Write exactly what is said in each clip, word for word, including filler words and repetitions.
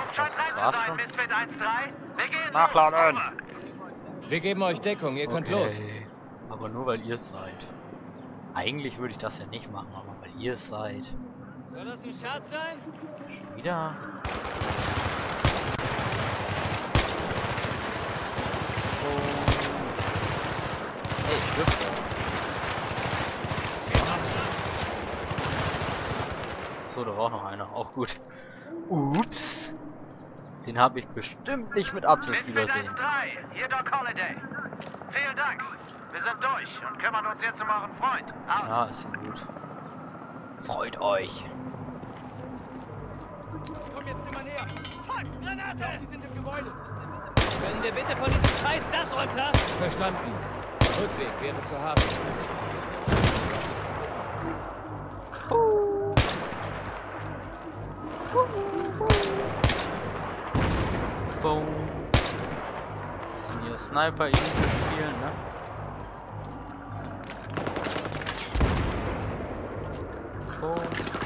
Scheint rein zu sein, Misfit eins drei. Wir gehen Nachladen! los. Wir geben euch Deckung, ihr könnt Okay. los. Aber nur weil ihr es seid. Eigentlich würde ich das ja nicht machen, aber weil ihr es seid. Soll das ein Scherz sein? Schon wieder. Oh. Hey, stirbt. So, da war auch noch einer. Auch gut. Ups. Den habe ich bestimmt nicht mit Absicht Misfit übersehen. eins drei, hier Doc Holliday. Vielen Dank. Wir sind durch und kümmern uns jetzt um euren Freund. Out. Ja, ist ja gut. Freut euch. Komm jetzt immer näher. Fuck, Granate! Die sind im Gebäude. Können wir bitte von diesem scheiß Dach runter? Verstanden. Rückweg wäre zu haben. Boom. Müssen hier Sniper irgendwie spielen, ne? Boom.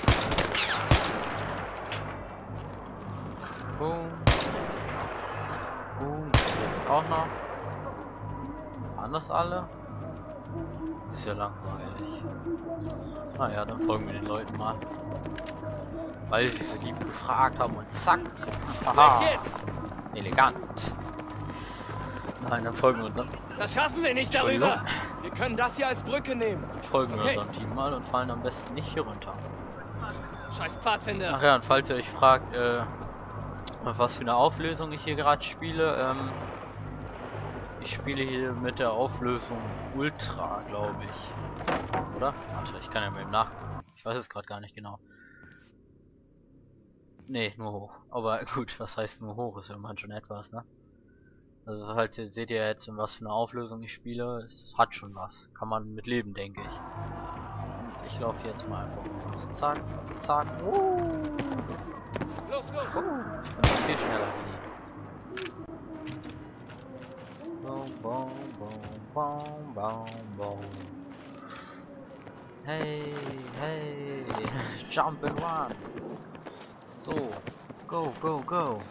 Boom. Boom. Auch noch. Waren das alle? Ist ja langweilig. Naja, dann folgen wir den Leuten mal. Weil sie so lieb gefragt haben und zack. Aha. Elegant. Nein, dann folgen wir unserem. Das schaffen wir nicht darüber. Wir können das hier als Brücke nehmen. Folgen wir Okay. unserem Team mal und fallen am besten nicht hier runter. Scheiß Pfadfinder. Ach ja, und falls ihr euch fragt, äh, auf was für eine Auflösung ich hier gerade spiele, ähm, ich spiele hier mit der Auflösung Ultra, glaube ich. Oder? Warte, ich kann ja mal eben nachgucken. Ich weiß es gerade gar nicht genau. Nee, nur hoch. Aber gut, was heißt nur hoch? Ist ja immerhin schon etwas, ne? Also falls ihr seht ihr jetzt, in was für eine Auflösung ich spiele, es hat schon was. Kann man mit leben, denke ich. Ich laufe jetzt mal einfach los. Zack, zack. Uh. Los, los. Uh. Ich bin viel schneller wie die. Boom, boom, boom, boom, boom, boom. Hey, hey, jump and run. So, go, go, go.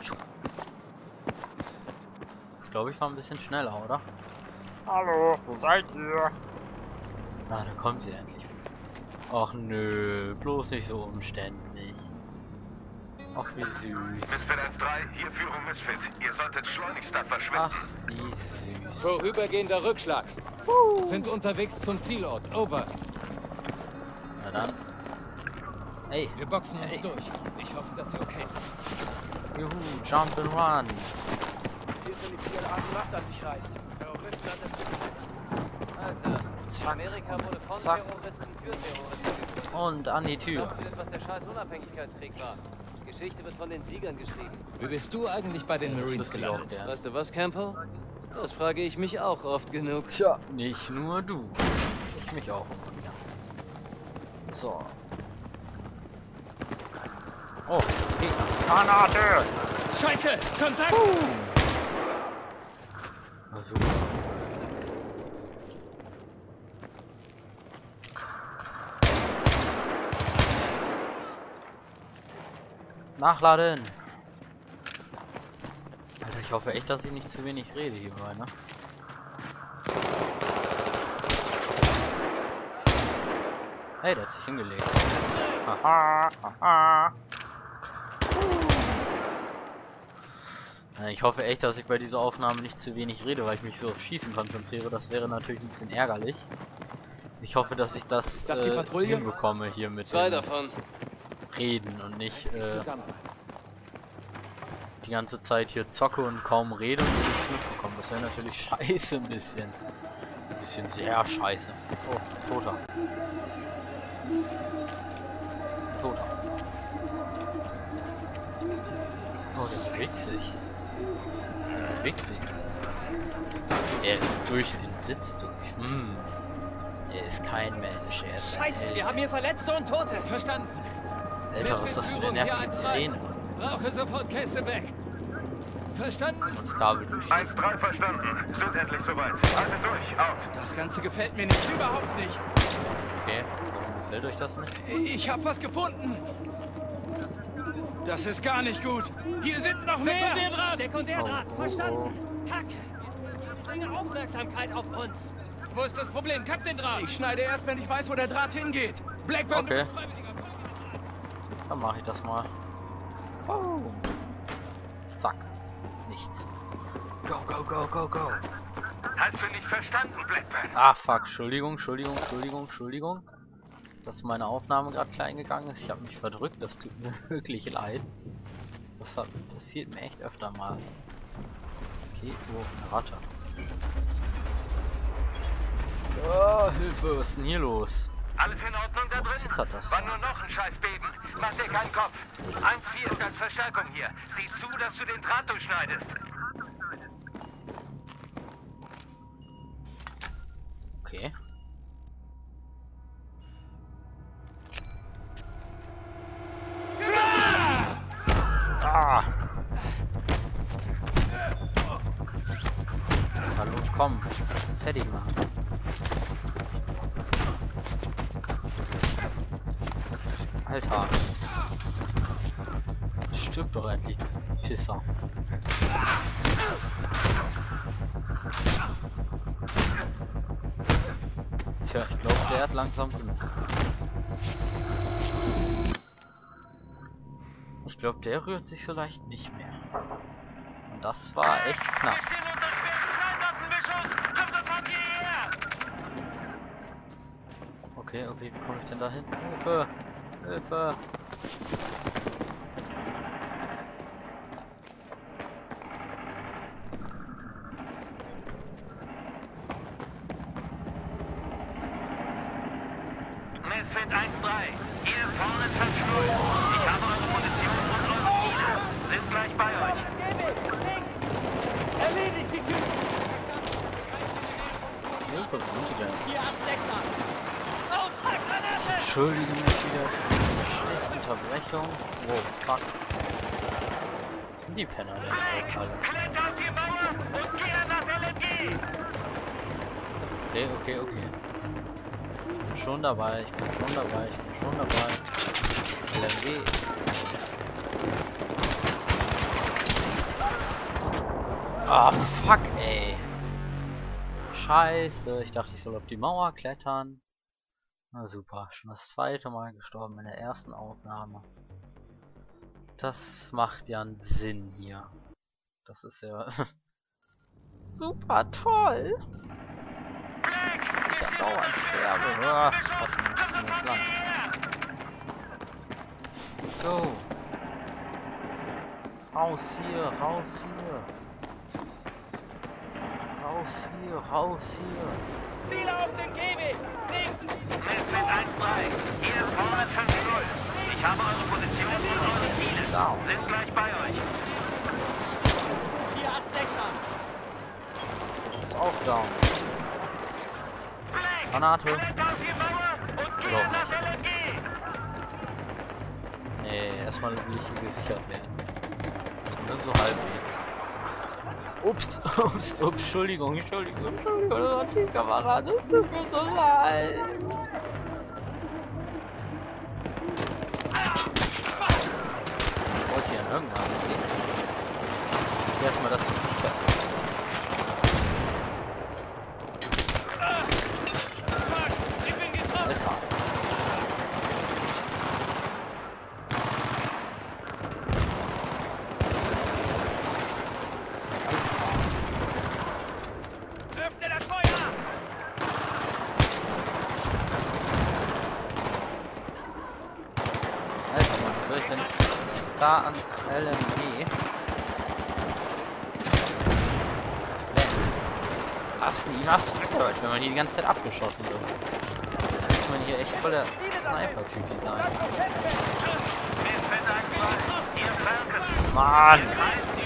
Ich glaube, ich war ein bisschen schneller, oder? Hallo, wo seid ihr? Ah, da kommt sie endlich. Ach nö, bloß nicht so umständlich. Ach wie süß. Misfit eins drei, hier Führung Misfit. Ihr solltet schleunigst da verschwinden. Ach wie süß. Vorübergehender Rückschlag. Sind unterwegs zum Zielort. Over. Na dann. Ey, Wir boxen uns Ey. durch. Ich hoffe, dass Sie okay sind. juhu, jump and run. Hier ist eine viele Art Macht an sich reißt. Terroristen an der Alter, Zack, Amerika wurde von zack. Terroristen für Terroristen. Und an die Tür. Glaubt ihr, was der scheiß Unabhängigkeitskrieg war? Die Geschichte wird von den Siegern geschrieben. Wie bist du eigentlich bei den Das Marines wüsste ich auch gelandet? gern. Weißt du was, Campo? Das frage ich mich auch oft genug. Tja, nicht nur du. Ich mich auch immer wieder. So. Oh, Gegner. Granate! Scheiße! Kontakt! Na super. Nachladen! Alter, ich hoffe echt, dass ich nicht zu wenig rede hierbei, ne? Hey, der hat sich hingelegt. Haha, haha. Ja, ich hoffe echt, dass ich bei dieser Aufnahme nicht zu wenig rede, weil ich mich so auf Schießen konzentriere. Das wäre natürlich ein bisschen ärgerlich. Ich hoffe, dass ich das, Ist das die äh, Patrouille? hinbekomme hier mit Zwei dem davon. Reden und nicht äh, die ganze Zeit hier zocke und kaum rede und nichts mitbekomme. Das wäre natürlich scheiße ein bisschen. Ein bisschen sehr scheiße. Oh, Toter. Toter. Oh, der bewegt sich. Der bewegt sich. Er ist durch den Sitz durch. Hm. Er ist kein Mensch. Er ist Scheiße, ein wir haben hier Verletzte und Tote. Verstanden. Alter, was ist das für eine nervige Sirene? Brauche sofort Käse weg. Verstanden? Und das Kabel durch. eins drei verstanden. Sind endlich soweit. Haltet durch. Out. Das Ganze gefällt mir nicht. Überhaupt nicht. Okay, warum gefällt euch das nicht? Ich hab was gefunden. Das ist gar nicht gut. Hier sind noch mehr. Sekundärdraht. Sekundärdraht. Oh, oh, Verstanden. Kacke. Ich bringe Aufmerksamkeit auf uns. Wo ist das Problem? Kapp den Draht. Ich schneide erst, wenn ich weiß, wo der Draht hingeht. Blackburn, Okay. du bist Freiwilliger. Dann mache ich das mal. Oh. Zack. Nichts. Go, go, go, go, go. Hast du nicht verstanden, Blackburn? Ah, fuck. Entschuldigung, Entschuldigung, Entschuldigung, Entschuldigung. Dass meine Aufnahme gerade klein gegangen ist. Ich habe mich verdrückt. Das tut mir wirklich leid. Das hat, passiert mir echt öfter mal. Okay, oh, eine Ratte. Oh, Hilfe, was ist denn hier los? Alles in Ordnung da Warum drin? zittert das? War nur noch ein Scheißbeben. Mach dir keinen Kopf. eins vier ist als Verstärkung hier. Sieh zu, dass du den Draht durchschneidest. Okay. Ah! Na los, komm. Fertig machen. Alter. Stirb doch endlich, Pisser. Tja, ich glaube, der hat langsam genug. Ich glaube, der rührt sich so leicht nicht mehr. Und das war echt knapp. Wir stehen unter schweren Kleinwaffenbeschuss. Kommt sofort hierher. Okay, okay, wie komme ich denn da hin? Hilfe! Hilfe! Misfit eins drei. Hier vorne fünf null. Ich habe eure Position und eure Ziele. Sind gleich bei euch. Erledigt die Tür. Hilfe, wo sind die denn? vier acht sechser. Oh, fuck, Granate! Entschuldige mich wieder für diese scheiß Unterbrechung. Wow, fuck. Was sind die Penner denn Black, alle? kletter auf die Mauer und geh an das L M G. Okay, okay, okay. Ich bin schon dabei, ich bin schon dabei, ich bin schon dabei. L M G. Ah, fuck, ey. Scheiße, ich dachte, ich soll auf die Mauer klettern. Na super, schon das zweite Mal gestorben in der ersten Aufnahme. Das macht ja einen Sinn hier. Das ist ja super toll. Black, Dass ich wir ja stehen dauernd unter sterbe. schweren Ah, Beschuss. warte, Kommt muss ich jetzt sofort lang. hierher. Go. Raus hier, raus hier. Raus hier, raus hier. Ziele auf den Gehweg. Links. Misfit eins drei. Hier vorne fünf null. Ich habe eure Position und eure Ziele. Down. Sind gleich bei euch. vier acht sechser. Ist auch down. Black, Granate. kletter auf die Mauer und geh Oder an das L M G. Nee, erstmal will ich hier gesichert werden. Nur so halbwegs. Ups, ups, ups, Entschuldigung, Entschuldigung, Entschuldigung, das war die Kamera, das tut mir so leid. Ich wollte hier an irgendwas gehen. Erstmal das. Fuck, ich bin getroffen. Alter. Öffne das Feuer. Alter, Mann, soll ich denn da ans L M G? Lassen ihn was weggehört, wenn man hier die ganze Zeit abgeschossen wird. Da muss man hier echt voller Sniper-Typi sein. Misfit eins drei. Ihr Falcon. Mann! Kreis